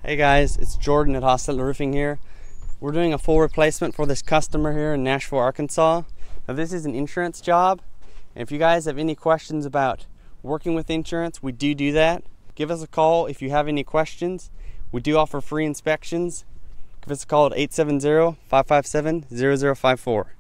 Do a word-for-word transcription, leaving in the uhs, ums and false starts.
Hey guys, it's Jordan at Hostetler Roofing here. We're doing a full replacement for this customer here in Nashville, Arkansas. Now this is an insurance job, and if you guys have any questions about working with insurance, we do do that. Give us a call if you have any questions. We do offer free inspections. Give us a call at eight seven zero, five five seven, zero zero five four.